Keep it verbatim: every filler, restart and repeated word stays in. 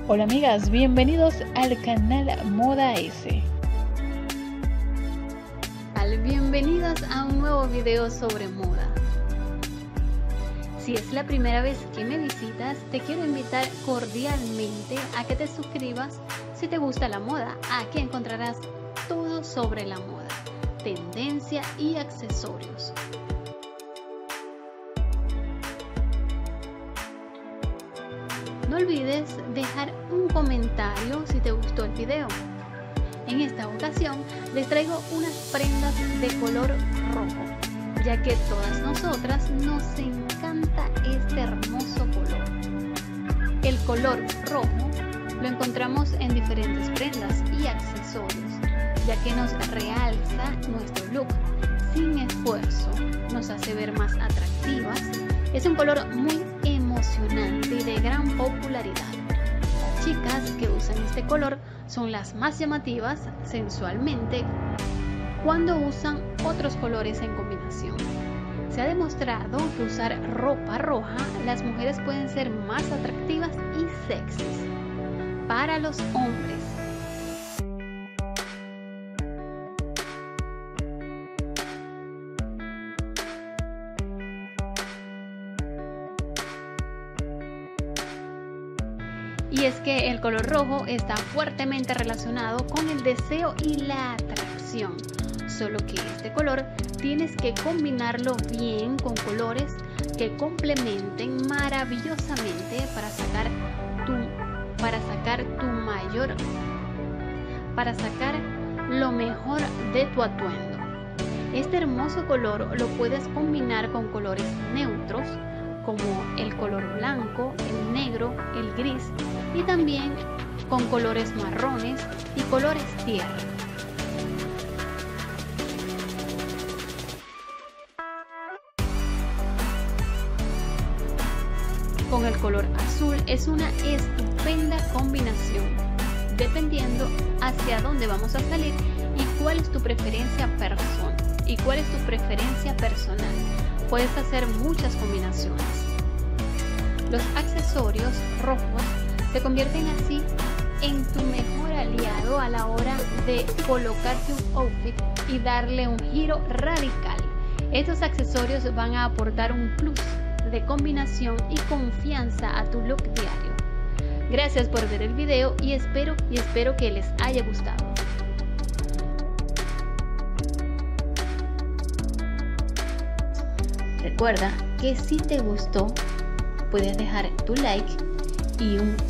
Hola amigas, bienvenidos al canal Moda S. Bienvenidas a un nuevo video sobre moda. Si es la primera vez que me visitas, te quiero invitar cordialmente a que te suscribas si te gusta la moda. Aquí encontrarás todo sobre la moda, tendencia y accesorios. No olvides dejar un comentario si te gustó el video. En esta ocasión les traigo unas prendas de color rojo, ya que todas nosotras nos encanta este hermoso color. El color rojo lo encontramos en diferentes prendas y accesorios, ya que nos realza nuestro look sin esfuerzo, nos hace ver más atractivas. Es un color muy emocionante y de gran popularidad. Las chicas que usan este color son las más llamativas sensualmente cuando usan otros colores en combinación. Se ha demostrado que usar ropa roja, las mujeres pueden ser más atractivas y sexys. Para los hombres, y es que el color rojo está fuertemente relacionado con el deseo y la atracción, solo que este color tienes que combinarlo bien con colores que complementen maravillosamente para sacar tu, para sacar tu mayor, para sacar lo mejor de tu atuendo. Este hermoso color lo puedes combinar con colores neutros, como el color blanco, el negro, el gris, y también con colores marrones y colores tierra. Con el color azul es una estupenda combinación, dependiendo hacia dónde vamos a salir y cuál es tu preferencia personal. Y cuál es tu preferencia personal. Puedes hacer muchas combinaciones. Los accesorios rojos se convierten así en tu mejor aliado a la hora de colocarte un outfit y darle un giro radical. Estos accesorios van a aportar un plus de combinación y confianza a tu look diario. Gracias por ver el video y espero y espero que les haya gustado. Recuerda que si te gustó, puedes dejar tu like y un